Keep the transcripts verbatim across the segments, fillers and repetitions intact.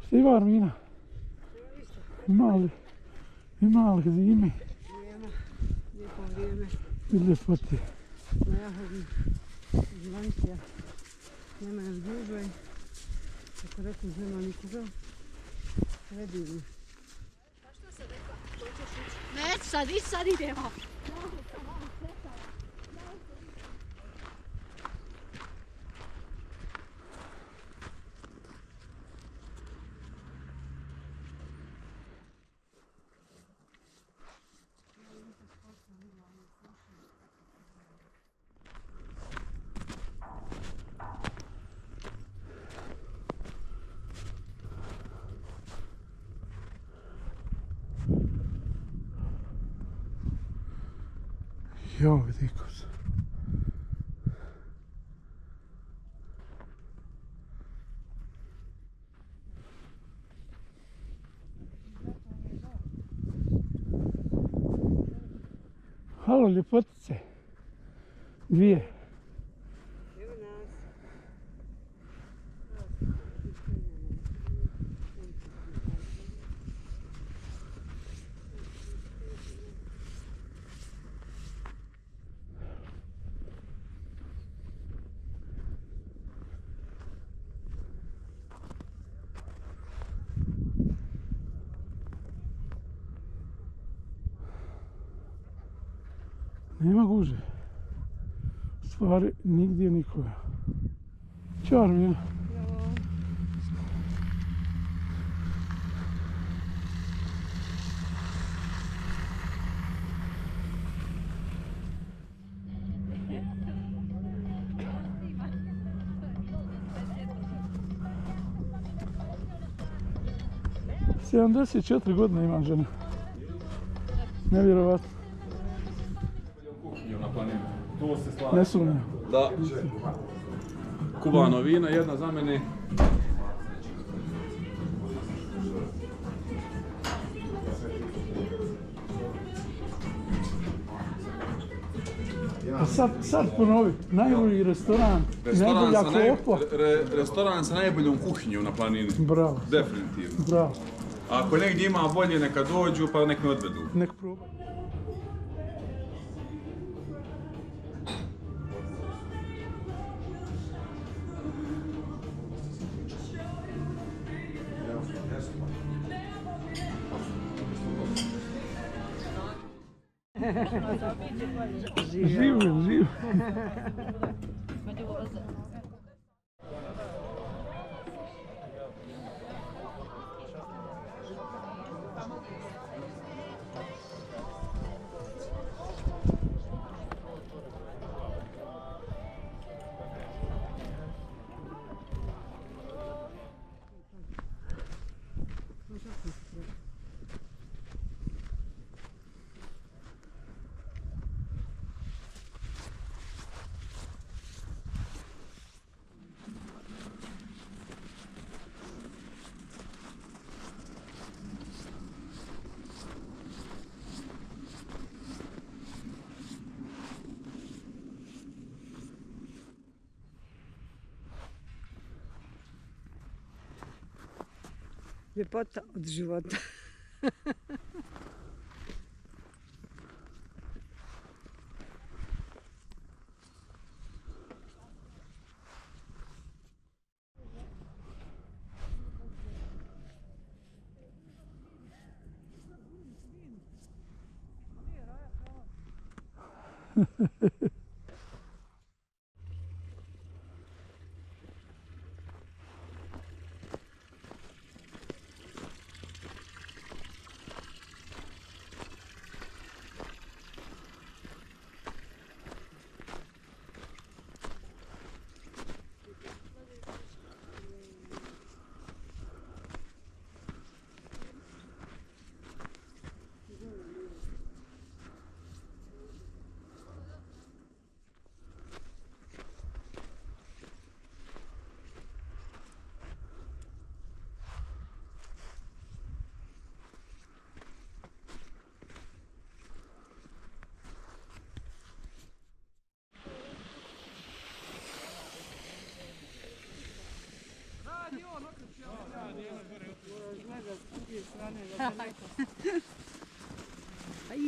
Stiva Armina. Ima li, ima li zime? Nema, lijepo vrijeme. I ljepote. Na jahodni zvancija. Nema nas gužve. Kako rekao, nema nikoga. Sve divno. Pa što sam rekla? Hoćeš ići? Neću sad, i sad idemo. Jo, vidi koz. Halo, ljepotice. Dvije. Evo nas. Nema guže. U stvari, nigdje nikoga. Ćao, Armina. sedamdeset četiri godine imam žena. Nevjerovatno. Na planinu. To se slaže. Ne sumnjam. Da. Kubano vina, jedna za mene. A sad, sad ponovi, najbolji restoran, Restoran najbolja sa, naj, klopa. re, restoran sa najboljom kuhinjom na planini. Bravo, Definitivno. bravo. Ako negdje ima bolje, neka dođu pa nek me odvedu. Nek probaj. Živo, živo. Ljepota od života. Aj.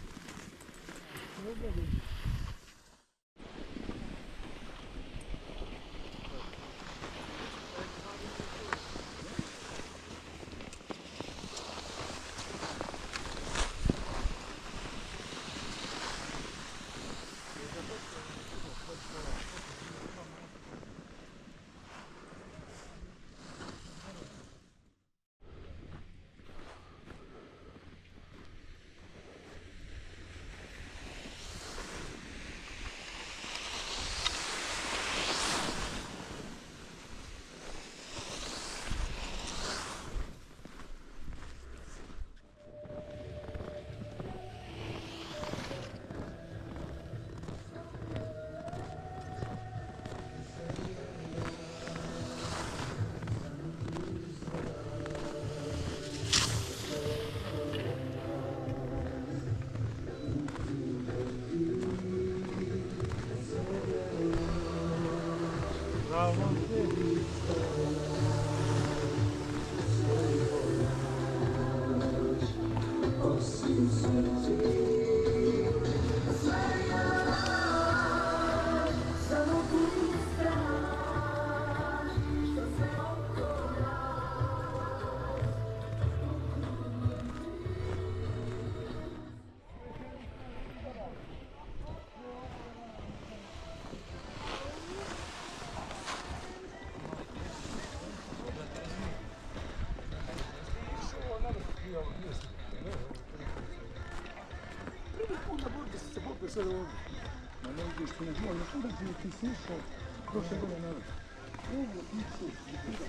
Sada ovdje. Ma ne ideš ti na dvoj, ne kuda ti ti slušao prošle godine na vrš. Ovo ti slušao.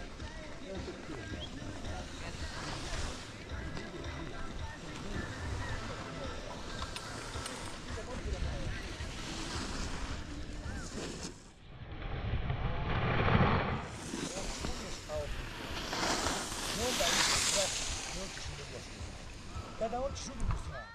Kada hoćeš u drugu stranu.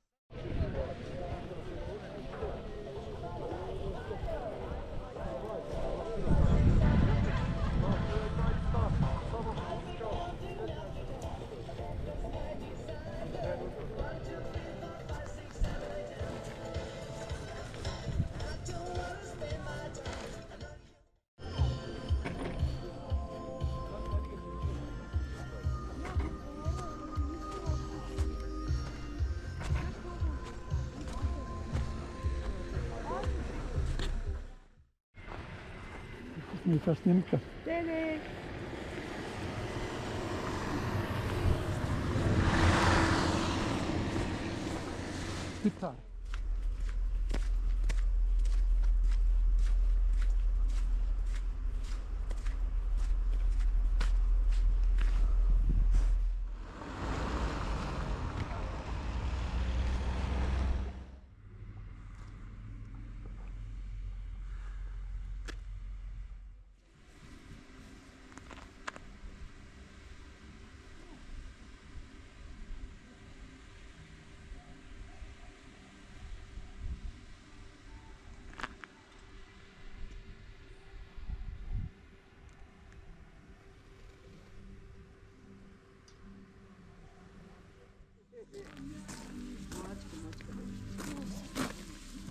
Snimka, snimka. Dede. Gitar.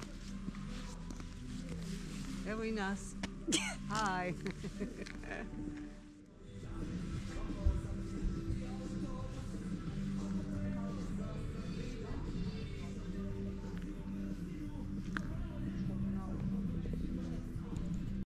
Evo i nas. Aj.